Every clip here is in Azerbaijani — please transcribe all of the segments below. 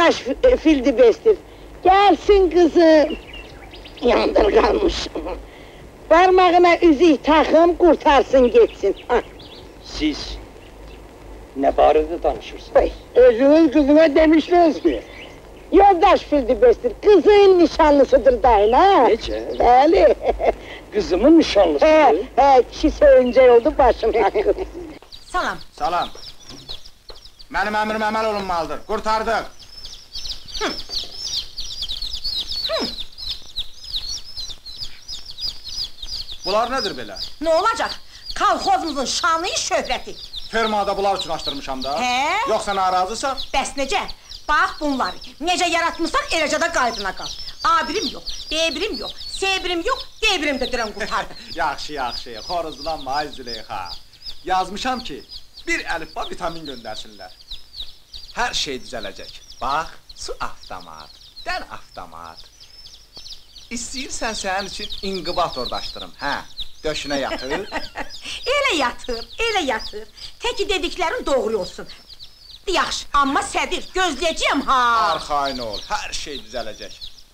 Yoldaş Fildibestir, gelsin kızım. Yandır kalmış. Parmağına üzük takım, kurtarsın geçsin. Siz ne barədə danışırsınız? Özünün kızına demişsiniz mi? Yoldaş Fildibestir, kızın nişanlısıdır dayın ha? Necə? Bəli. Kızımın nişanlısıdır? Kişi söyleyince oldu başım hakkı. Salam. Salam. Mənim əmrim əməl olunmalıdır, qurtardıq. Bunlar nedir belə? Ne olacak? Kalkozumuzun şanı, şöhreti. Fermada bunlar üçün açdırmışam da. He? Yoxsa narazısan? Bəs necə? Bax bunları, necə yaratmışsan, eləcə də qaydına qal. A1'im yox, B1'im yox, C1'im yox, D1'im də dirəm qurtardı. Yaxşı, yaxşı, xoruzlanma ay Züleyxa. Yazmışam ki, bir əlifba vitamin göndərsinlər. Hər şey düzələcək. Bax, su avtomat, dən avtomat. İstəyirsən sənin üçün inqibator daşdırım, hə? Döşünə yatır. Elə yatır, elə yatır. Təki dediklərin doğru olsun. Yaxşı, amma sədir, gözləyəcəyəm ha! Arxayın ol, hər şey düzələcək.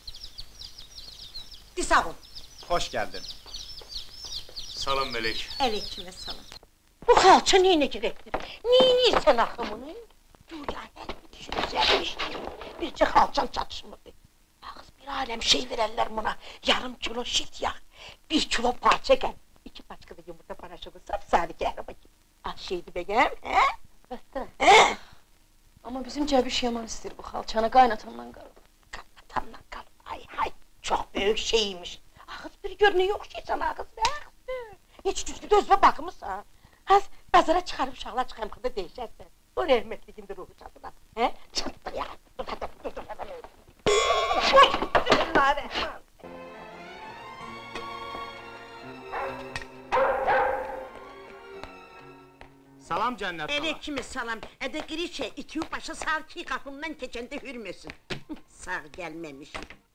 Di sağ ol. Xoş gəldin. Salam Melek. Aleykümselam. Bu xalça neyinə gərəkdir? Neynirsən axı bunu? Güya hər bir düşünəcəkmiş. Bircə xalçam çatışmırdı. Ağız bir aləm şey verərlər buna. Yarım kilo şit yağ, 1 kilo parça gel. 2 paçka da yumurta paraşığı, sapsarı kəhraba gibi. Az şeydi begəm, he? Bəsdir. He? Amma bizim Cəbiş yaman istəyir bu xalçanı, qaynatamdan qalıb. Qaynatamdan qalıb, ay hay, çox böyük şeymiş. Ağız bir görünü yox şeysən ağız, bəxtdir. Heç düzgün özünə bakımısan. Az bazara çıxarıb uşaqlar çıxayım xırda deyişərsən. O rəhmətlikin də ruhu çatına, he? Çatdı ya, dur, hemen öyle. Bismillahirrahmanirrahim. Salam cənnət bala. Aleykümselam. Ədə qirişə, itiyu başa sağ ki, qapımdan keçəndə hürməsin. Sağ gəlməmiş.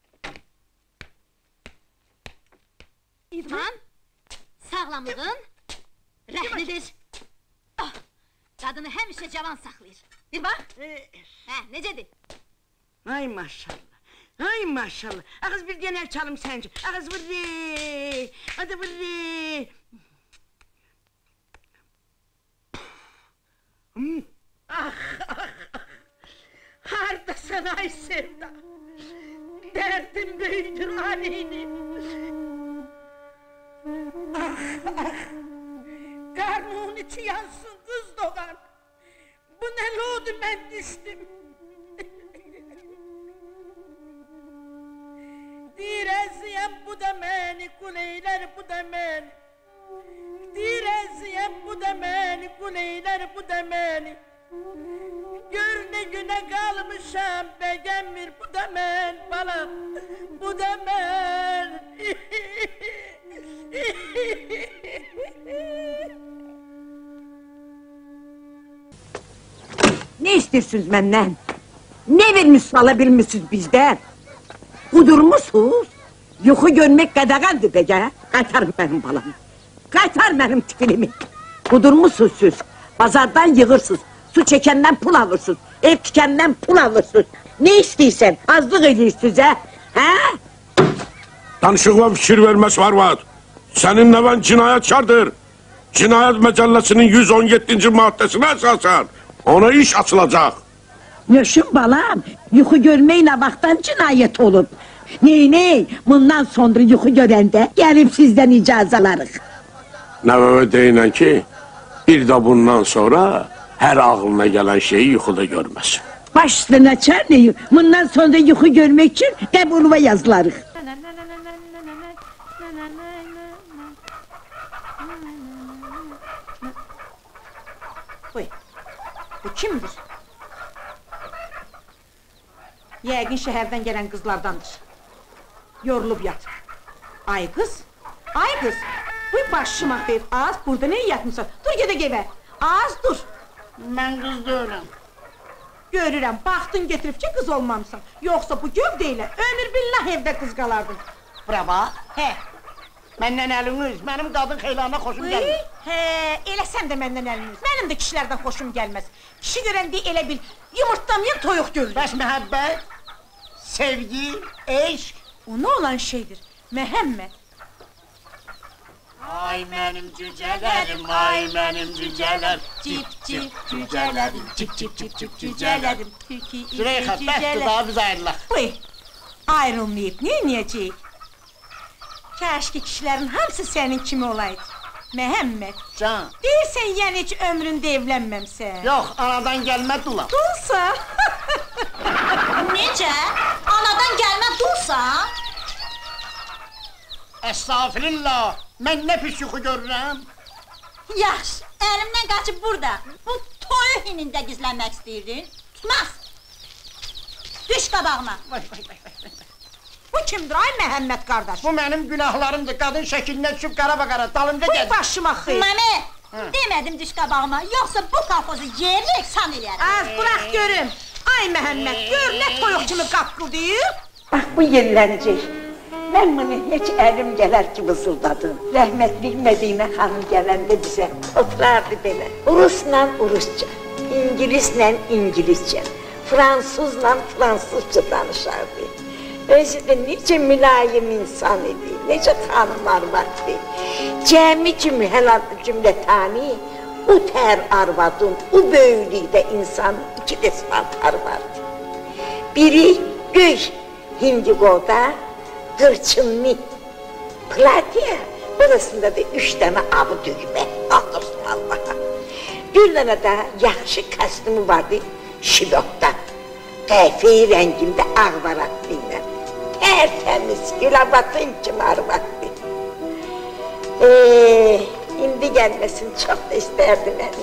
İrfan, sağlamlığın rəhlidir. Qadını həmişə cavan saxlayır. Bir bax, necədir? Ay maşallah, ay maşallah. Ağız bir genel çalım sence. Ağız vırrı, hadi vırrı. Ah, hardasın ay sevda. Derdim büyüdür aleyhini. Karnının içi yansın kız doğan. Bu ne loğdu ben düştüm. Direziyem bu da beni, kuleyler bu da beni. Direziyem bu da beni, kuleyler bu da beni. Gör ne güne kalmışam begemir bu da ben balam, bu da ben. Ne istiyorsunuz benden? Ne vermiş alabilmişsiniz bizden? Kudurmuşsunuz? Yuhu görmek kadağandı bece. Kaytar benim balamı. Kaytar benim tipilimi. Kudurmuşsunuz siz. Pazardan yığırsınız. Su çekenden pul alırsınız. Ev tikenden pul alırsınız. Ne istiyorsan? Azlık ediyorsunuz ha? Ha? Danışıqla fikir verməz var. Səninlə mən cinayətkardır. Cinayət məcəlləsinin 117-ci maddəsinə əsasən ona iş açılacaq. Yaşım balam, yuxu görməklə vaxtdan cinayət olub. Ney, bundan sonra yuxu görəndə gəlib sizdən icazalarıq. Nəvəvə deyinən ki, bir də bundan sonra hər ağlına gələn şeyi yuxuda görməsin. Baş üstünə çərnəyim, bundan sonra yuxu görmək üçün qəbuluma yazılarıq. Buyur, bu kimdir? Yəqin şəhərdən gələn qızlardandır. Yorulub yatır. Ay qız, bu başım axıyır, az burada ne yatmışsan? Dur gedək evə, az dur. Ben kız değilim. Görürəm, baxdın getirib ki qız olmamısan. Yoxsa bu gövdə ilə ömür billah evdə qız qalardın. Bravo, he. Məndən əliniz, mənim qadın xeylanına xoşum gəlir. Elə sən də məndən əliniz. Mənim də kişilərdən xoşum gəlməz. Kişi görəndə elə bil yumurtlamayan toyuq görür. Bəs məhəbbət, sevgi, eşq. O nə olan şeydir? Məhəmməd. Ay mənim cücələrim, ay mənim cücələr. Cip cip cücələrim, cip cip cip cip cücələrim. Züleyxa, bəsdir daha biz ayrılaq. Uy, ayrılmayıb, neyəcəyik? Kəşki kişilərin hamısı sənin kimi olaydı. Məhəmməd. Can. Deyirsən, yəni heç ömründə evlənməmsən. Yox, anadan gəlmə dulam. Dulsa? Necə? Anadan gəlmə dulsa? Estağfirullah, mən nə pis yuxu görürəm? Yaxşı, əlimdən qaçıb burada. Bu toyu hinində gizlənmək istəyirdin. Tutmaz. Düş qabağıma. Bu kimdir ay Məhəmməd qardaş? Bu mənim günahlarımdır, qadın şəklinə düşüb qara-qara, dalımca gəlir. Bu başıma xeyr. Mami, demədim düş qabağıma, yoxsa bu kalfozu yerlik san eləyərəm. Az, bırax görüm. Ay Məhəmməd, gör nə toyuq kimi qaqqıldayır. Bax bu yerlənəcək. Mən bunu heç əlim gələr ki vızıldadım. Rəhmətlik Mədinə xanım gələndə bizə oturardı belə. Rusla Rusca, İngilislə İngiliscə, Fransızla Fransızca danışardı. Özü də necə mülayim insan idi, necə xanım arvadı. Cəmi kimi həlallı cümlətani, o tər arvadın, o böyüklükdə insanın iki desmantar vardı. Biri göy hindigoda, qırçınlı platiya, burasında da 3 dənə abı dökmə, andırsın Allaha. Bir dənə də yaxşı kostyumu vardı, şilotda, qəfi rəngində ağvaratlı. Tertemiz, gülabatın kimi arvadı. İndi gəlməsin, çox da istərdi məni.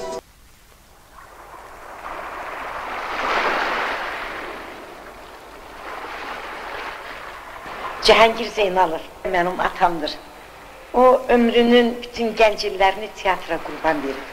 Cihangir Zeynalov mənim atamdır. O ömrünün bütün gənc illərini teatra qurban verir.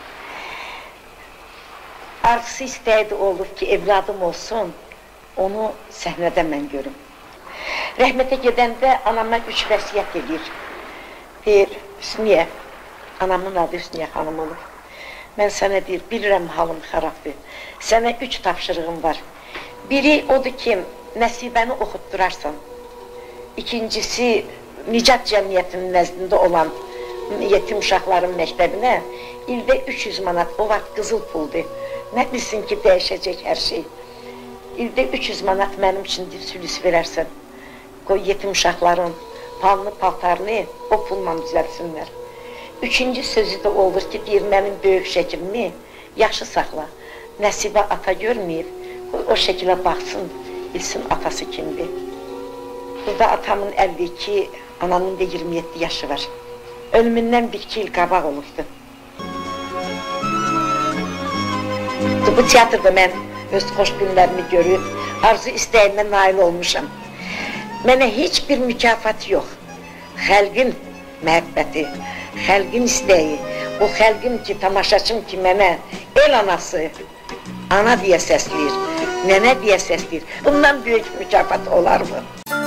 Arzusu istəydi olub ki, evladım olsun, onu səhnədə mən görüm. Rəhmətə gedəndə anama 3 vəsiyyət edir. Deyir, Hüsniyə, anamın adı Hüsniyə xanım olur. Mən sənə deyir, bilirəm halım xarabdır. Sənə 3 tapşırığım var. Biri odur ki, Nəsibəni oxutdurarsan. İkincisi, Nicat Cəmiyyətinin nəzdində olan yetim uşaqların məktəbinə ildə 300 manat, o vaxt qızıl puldur. Nə bilsin ki, dəyişəcək hər şey. İldə 300 manat mənim üçün sülüs verərsən. Qoy yetim uşaqların palını, paltarını o pulla düzəlsinlər. Üçüncü sözü də olur ki, deyir, mənim böyük şəkilimi yaxşı saxla. Nəsibə ata görməyib, qoy o şəkilə baxsın, bilsin atası kimdir. Burada atamın 52, anamın da 27 yaşı var. Ölümündən 1-2 il qabaq olubdu. Bu teatrda mən öz xoş günlərimi görüb, arzu istəyimə nail olmuşam. Mənə heç bir mükafat yox. Xəlqin məhəbbəti, xəlqin istəyi, o xəlqin ki, tamaşaçım ki, mənə el anası, ana deyə səsləyir, nənə deyə səsləyir. Bundan böyük mükafat olar mı?